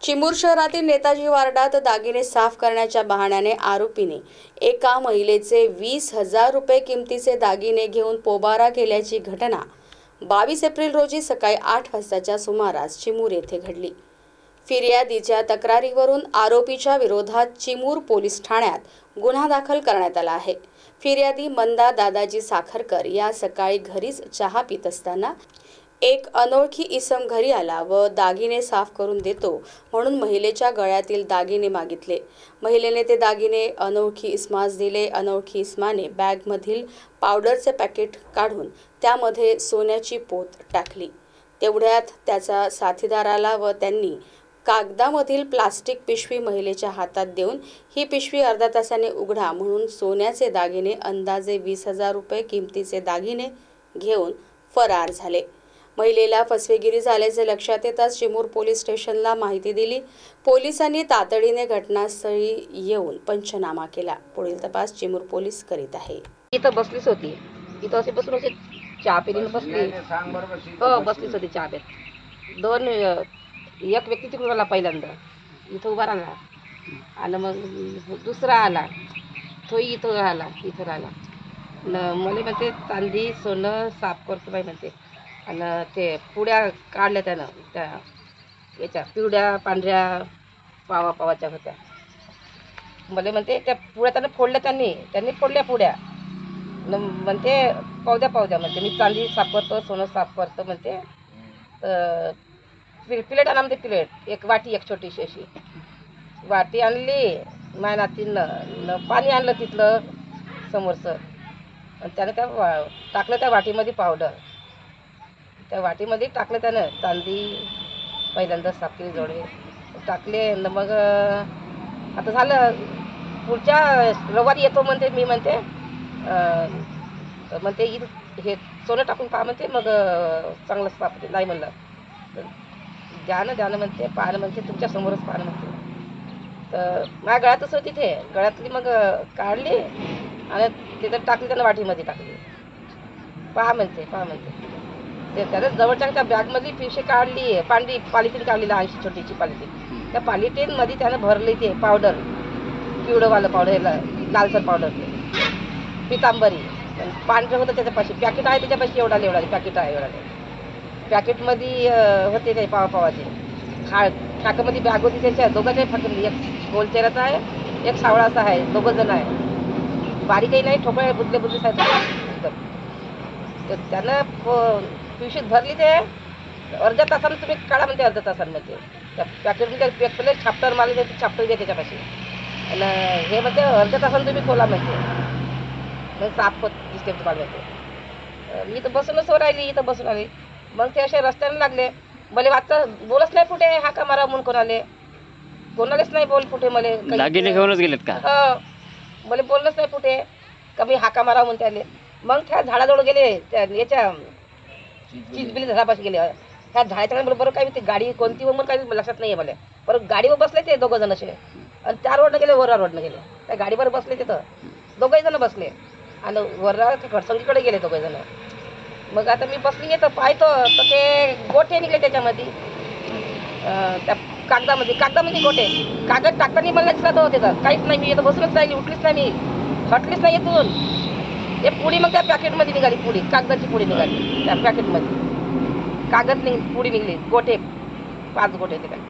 चिमूर शहरातील नेताजी वार्डात दागिने साफ करण्याच्या बहाण्याने आरोपीने एका महिलेचे 20,000 रुपये किमतीचे दागिने घेऊन पोबारा केल्याची घटना 22 एप्रिल रोजी सकाळी 8 वाजताच्या सुमारास चिमूर येथे घडली। फिर्यादीच्या तक्रारीवरून आरोपीच्या विरोधात चिमूर पोलीस ठाण्यात गुन्हा दाखल करण्यात आला आहे। फिर्यादी मंदा दादाजी साखरकर या सकाळी घरीच चहा पित असताना एक अनोळखी इसम घरी आला व दागिने साफ करून देतो म्हणून महिलेच्या गळ्यातील दागिने मागितले। महिलेने ते दागिने अनोळखी इसमास दिले। अनोळखी इसमाने बॅगमधील पावडरचे पॅकेट काढून त्यामध्ये सोन्याची पोत टाकली। तेवढ्यात त्याचा साथीदार आला व त्यांनी कागदामधील प्लास्टिक पिशवी महिलेच्या हातात देऊन ही पिशवी अर्धा तासाने उघडा म्हणून सोन्याचे दागिने अंदाजे 20,000 रुपये किमतीचे दागिने घेऊन फरार झाले। महिलेला फसवेगिरी झाल्याचे लक्षात येताच चिमूर पोलीस स्टेशनला माहिती दिली। पोलिसांनी तातडीने घटनास्थळी येऊन पंचनामा केला। पुढील तपास चिमूर पोलीस करीत आहे। इथं बसलीच होती, इथं अशी बसून अशी चहा पिलीन बसली। हो, बसलीच होती चहा पित। दोन एक व्यक्ती तिकडून आला, पहिल्यांदा इथं उभा राहिला आणि मग दुसरा आला, तो इथं राहिला, इथं राहिला। मला म्हणते चांदी सोनं साफ करतो बाई म्हणते। आणि ते पुड्या काढल्या त्यानं, त्या याच्या पिवड्या पांढऱ्या पावाच्या होत्या। मला म्हणते त्या पुड्या त्यानं फोडल्या, त्यांनी फोडल्या पुड्या। म्हणते पावद्या म्हणते मी चांदी साफ करतो, सोनं साफ करतो म्हणते। प्लेट आणा म्हणते, प्लेट एक वाटी, एक छोटीशी अशी वाटी आणली माझ्या नातीनं। पाणी आणलं तिथलं समोरचं आणि त्यानं त्या टाकलं त्या वाटीमध्ये पावडर, त्या वाटीमध्ये टाकलं त्यानं चांदी पहिल्यांदा साफ केली, जोडे टाकले। मग आता झालं, पुढच्या रविवारी येतो म्हणते। मी म्हणते हे सोनं टाकून पहा म्हणते, मग चांगलं साफ होते। नाही म्हणलं द्यानं म्हणते, पाहणं म्हणते तुमच्या समोरच पाहणं म्हणते। तर माझ्या गळ्यातच होती, ते गळ्यातली मग काढली आणि तिथं टाकली, त्यानं वाटीमध्ये टाकली। पहा म्हणते ते त्यानं जवळच्या त्या बॅगमधली पिशवी काढली, पांढरी पॉलिथिन काढली, लहानशी छोटीशी पॉलिथिन। त्या पॉलिथिनमध्ये त्यानं भरली ते पावडर, पिवळंवालं पावडर, लालसर पावडर, ते पितांबरी पांढरं होतं त्याच्यापाशी। पॅकेट आहे त्याच्यापाशी, एवढा पॅकेट आहे, एवढा पॅकेटमध्ये होते ते पावाचे। खाकामध्ये बॅग होती त्याच्या, दोघांच्याही फाटली, एक गोल चेहऱ्याचा आहे, एक सावळाचा आहे, दोघं जण आहे, बारीकही नाही, ठोकळे बुजले साहेब। तर त्यानं पिशवीत भरली, ते अर्ध्या तासानं तुम्ही काढा म्हणते, अर्ध्या तासांमध्ये त्या पॅकेटमध्ये पेपरले छाप्टर मारले, ते छाप्टर घे त्याच्यापाशी आणि हे म्हणते अर्ध्या तासानं तुम्ही खोला म्हणते, मग साफ होत दिसते तुम्हाला म्हणते। मी तर बसूनच राहिली, इथं बसून आली। मग ते असे रस्त्याने लागले, मला वाटतं बोलच नाही फुटे, हाका मारा म्हणून कोणालेच नाही बोल फुटे। मला दागिने घेऊनच गेलेत का? मला बोललंच नाही फुटे का मी हाका मारा म्हणून त्याले। मग त्या झाडाजवळ गेले, त्या याच्या चिजबिली झाडापाशी गेले। त्या झाडाच्या बरोबर काय ते गाडी कोणती मग काही लक्षात नाही आहे मला। बरं गाडीवर बसले ते दोघं जण असे आणि त्या रोडनं गेले, वरा रोडनं गेले, त्या गाडीवर बसले तिथं दोघंही जण बसले आणि वरा खडसंगीकडे गेले दोघं जण। मग आता मी बसली येतं पाहतो तर ते गोठे निघले त्याच्यामध्ये, त्या कागदामध्ये गोठे। कागद टाकताना मला दिसला तो तिथं काहीच नाही। मी इथं बसूनच राहिली, उठलीच नाही, मी हटलीच नाही इथून। ते पुडी मग त्या पॅकेटमध्ये निघाली, पुडी कागदाची पुडी निघाली त्या पॅकेटमध्ये, कागद पुडी निघली, गोठे 5 गोठे तिकडे।